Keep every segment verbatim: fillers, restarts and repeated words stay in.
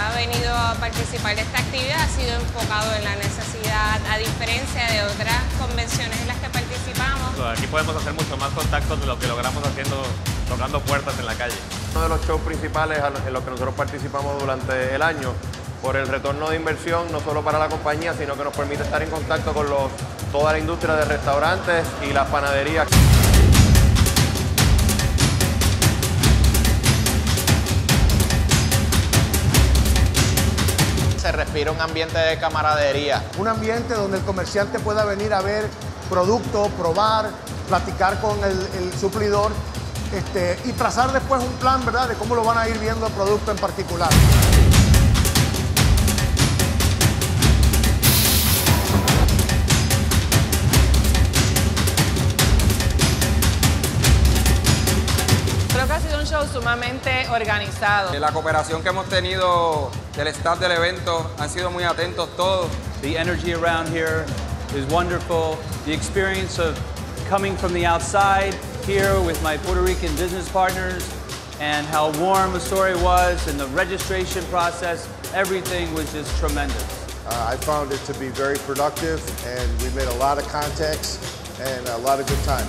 ha venido a participar de esta actividad ha sido enfocado en la necesidad, a diferencia de otras convenciones en las que participamos. Aquí podemos hacer mucho más contactos de lo que logramos haciendo, tocando puertas en la calle. Uno de los shows principales en los que nosotros participamos durante el año, por el retorno de inversión, no solo para la compañía, sino que nos permite estar en contacto con los, toda la industria de restaurantes y las panaderías. Se respira un ambiente de camaradería. Un ambiente donde el comerciante pueda venir a ver productos, probar, platicar con el, el suplidor este, y trazar después un plan, ¿verdad?, de cómo lo van a ir viendo el producto en particular. Creo que ha sido un show sumamente organizado. La cooperación que hemos tenido del staff del evento, han sido muy atentos todos. The energy around here is wonderful. The experience of coming from the outside here with my Puerto Rican business partners and how warm Astoria was and the registration process, everything was just tremendous. Uh, I found it to be very productive, and we made a lot of contacts and a lot of good time.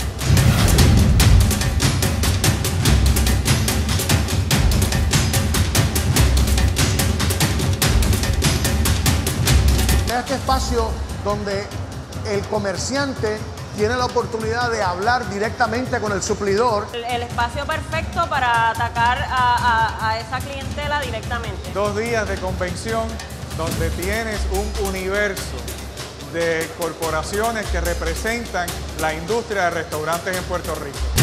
Este espacio donde el comerciante tiene la oportunidad de hablar directamente con el suplidor. El, el espacio perfecto para atacar a, a, a esa clientela directamente. Dos días de convención donde tienes un universo de corporaciones que representan la industria de restaurantes en Puerto Rico.